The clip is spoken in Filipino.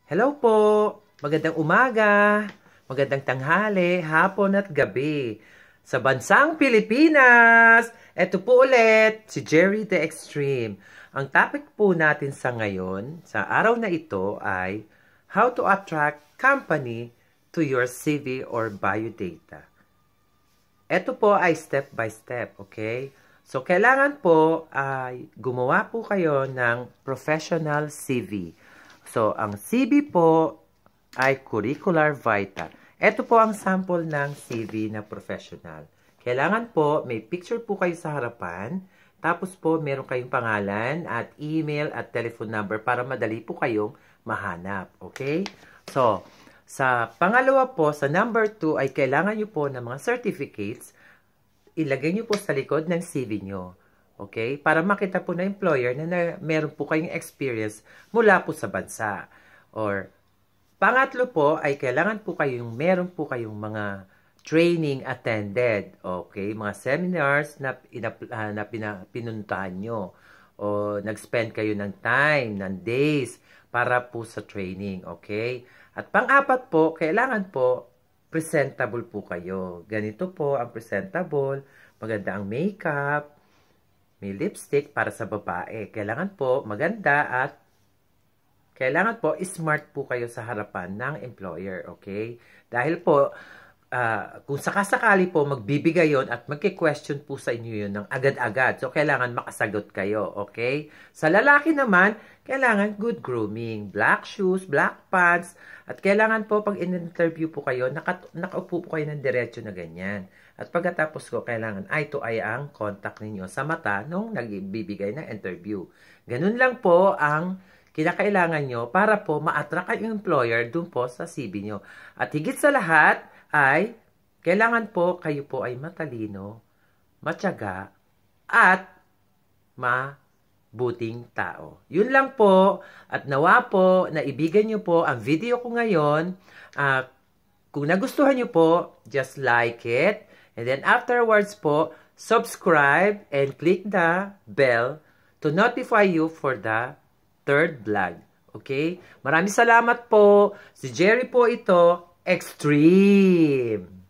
Hello po! Magandang umaga, magandang tanghali, hapon at gabi. Sa bansang Pilipinas, eto po ulit, si Jerry the Extreme. Ang topic po natin sa ngayon, sa araw na ito ay how to attract company to your CV or biodata. Ito po ay step by step, okay? So, kailangan po ay gumawa po kayo ng professional CV. So, ang CV po ay curricular vita. Ito po ang sample ng CV na professional. Kailangan po, may picture po kayo sa harapan. Tapos po, meron kayong pangalan at email at telephone number para madali po kayong mahanap. Okay? So, sa pangalawa po, sa number 2 ay kailangan nyo po ng mga certificates. Ilagay nyo po sa likod ng CV nyo. Okay? Para makita po na employer na meron po kayong experience mula po sa bansa. Or, pangatlo po ay kailangan po kayong meron po kayong mga training attended. Okay? Mga seminars na pinuntahan nyo. O nag-spend kayo ng time, ng days para po sa training. Okay? At pang-apat po, kailangan po presentable po kayo. Ganito po ang presentable. Maganda ang makeup. May lipstick para sa babae. Kailangan po maganda at kailangan po smart po kayo sa harapan ng employer. Okay? Dahil po, kung sakasakali po magbibigay yon at magki-question po sa inyo yun ng agad-agad. So, kailangan makasagot kayo. Okay? Sa lalaki naman, kailangan good grooming. Black shoes, black pants. At kailangan po pag in-interview po kayo, nakaupo po kayo ng diretso na ganyan. At pagkatapos ko, kailangan eye to eye ang contact ninyo sa mata nung nagbibigay ng interview. Ganun lang po ang kinakailangan nyo para po ma-attract ang employer dun po sa CV nyo. At higit sa lahat ay kailangan po kayo po ay matalino, matyaga, at mabuting tao. Yun lang po. At nawa po, naibigan nyo po ang video ko ngayon. Kung nagustuhan nyo po, just like it. And then afterwards po, subscribe and click the bell to notify you for the third vlog. Okay? Maraming salamat po. Si Jerry po ito, Extreme.